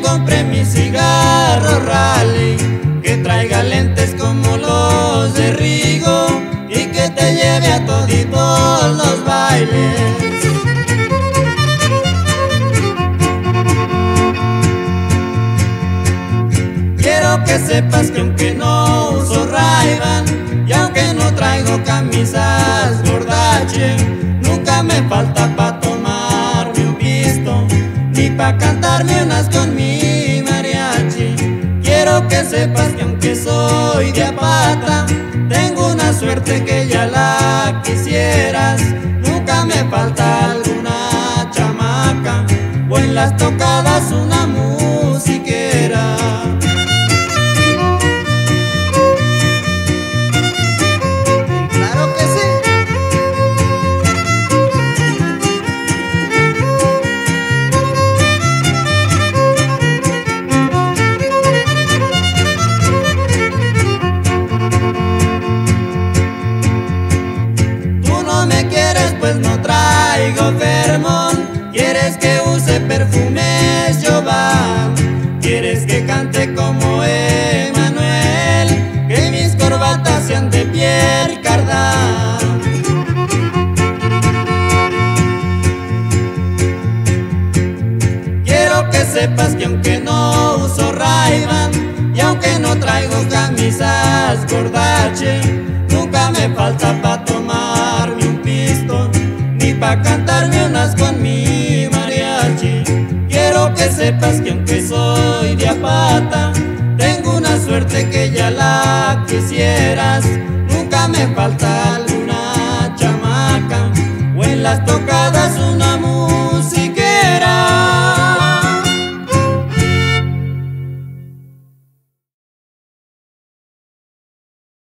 compré mi cigarro Raleigh, que traiga lentes como los de Rigo y que te lleve a toditos los bailes. Quiero que sepas que aunque no uso Ray-Ban y aunque no traigo camisas gordache, nunca me falta pa' tomarme un pisto ni pa' cantarme unas con mi mariachi. Quiero que sepas que aunque soy de Apata, tengo una suerte que ya la quisieras. Nunca me falta alguna chamaca o en las tocadas una musiquera. Claro que sí. Tú no me quieres, pues no traigo Vermont. Quieres que use perfumes Jovan. Quieres que cante como Emanuel, que mis corbatas sean de piel cardán. Quiero que sepas que aunque no uso Ray-Ban y aunque no traigo camisas gordache, nunca me falta pa' tomarme un pisto ni pa' cantarme unas con mi mariachi. Quiero que sepas que aunque soy de Apata, tengo una suerte que ya la quisieras. Nunca me falta alguna chamaca o en las tocas